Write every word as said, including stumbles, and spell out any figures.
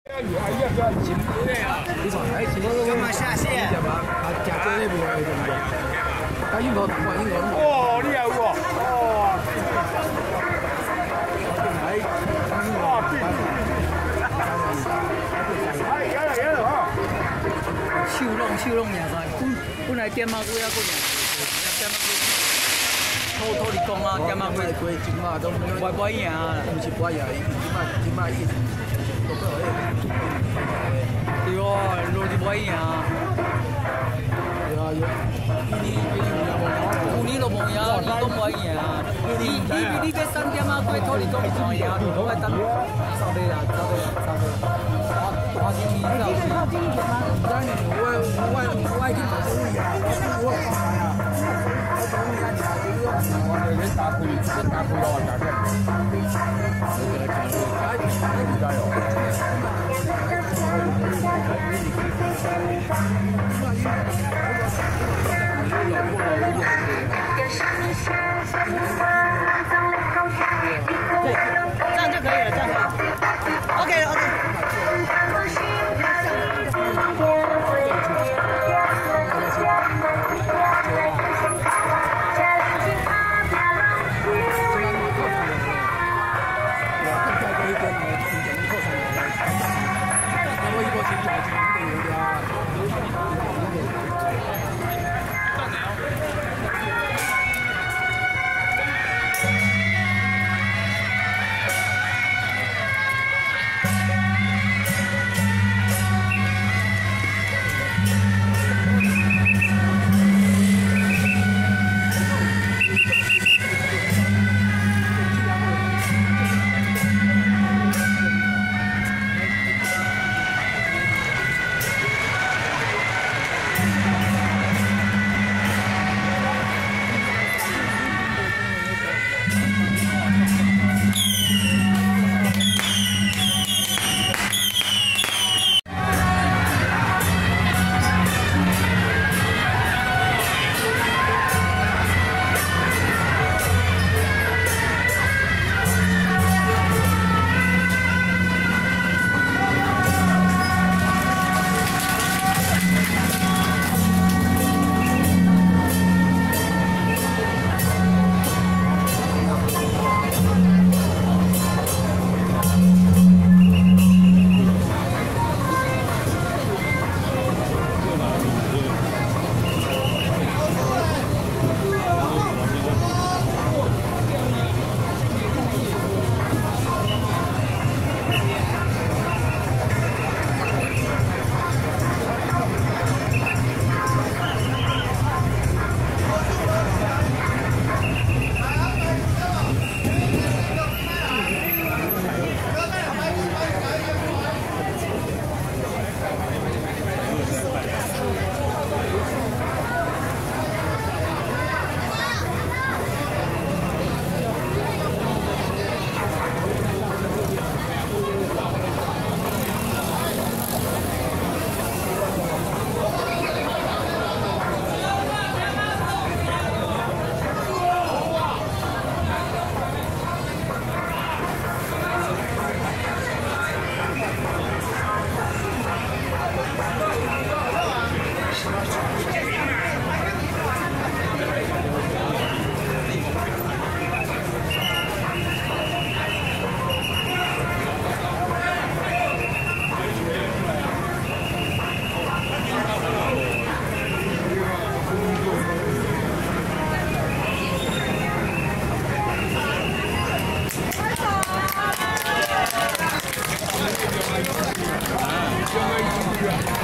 干嘛下线？啊，食这那边的，啊，英国同款，英国同款。 哦，你也有哦。哦。 哎， 哇，对对对。哎，有了有了哈。 手弄手弄赢在，本本来点马龟还佫赢，点马龟。土土地公啊，点马龟龟金马都不不赢啊， 不是不赢，金马金马伊都够诶。 对哦，落是不赢啊。 有啊有，你你你有有你都无赢，你都不赢啊。你你你这三点啊，龟土地公不赢，你都爱等扫地啊，扫地扫地。花花生米扫地。 咱我我我去买东西啊，我我买啊。我哋啲打配，啲打配我打嘅。加油！ 对，这样就可以了，这样可以。OK OK。 啊，